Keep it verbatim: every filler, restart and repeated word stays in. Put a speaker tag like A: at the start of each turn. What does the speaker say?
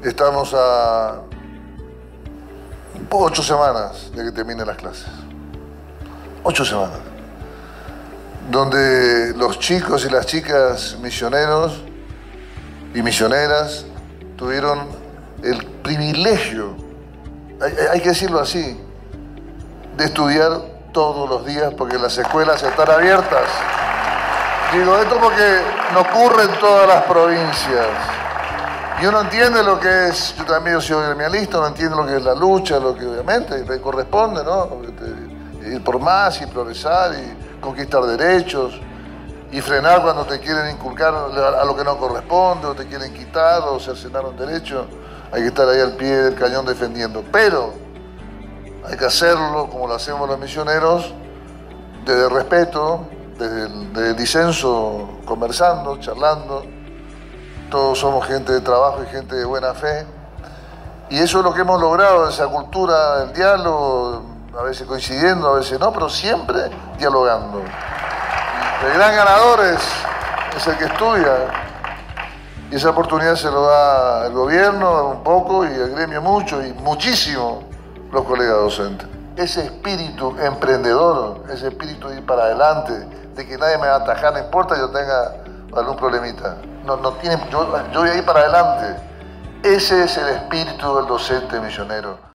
A: Estamos a ocho semanas de que terminen las clases. Ocho semanas. Donde los chicos y las chicas misioneros y misioneras tuvieron el privilegio, hay, hay que decirlo así, de estudiar todos los días porque las escuelas están abiertas. Digo esto porque no ocurre en todas las provincias. Y uno entiende lo que es, yo también soy gremialista, uno entiende lo que es la lucha, lo que obviamente le corresponde, ¿no? Ir por más y progresar y conquistar derechos y frenar cuando te quieren inculcar a lo que no corresponde o te quieren quitar o cercenar un derecho. Hay que estar ahí al pie del cañón defendiendo. Pero hay que hacerlo como lo hacemos los misioneros, desde el respeto, desde el, desde el disenso, conversando, charlando. Todos somos gente de trabajo y gente de buena fe. Y eso es lo que hemos logrado, esa cultura del diálogo, a veces coincidiendo, a veces no, pero siempre dialogando. El gran ganador es, es el que estudia. Y esa oportunidad se lo da el gobierno un poco y el gremio mucho y muchísimo los colegas docentes. Ese espíritu emprendedor, ese espíritu de ir para adelante, de que nadie me va a atajar, no importa que yo tenga algún problemita. No, no tiene, yo, yo voy a ir para adelante. Ese es el espíritu del docente misionero.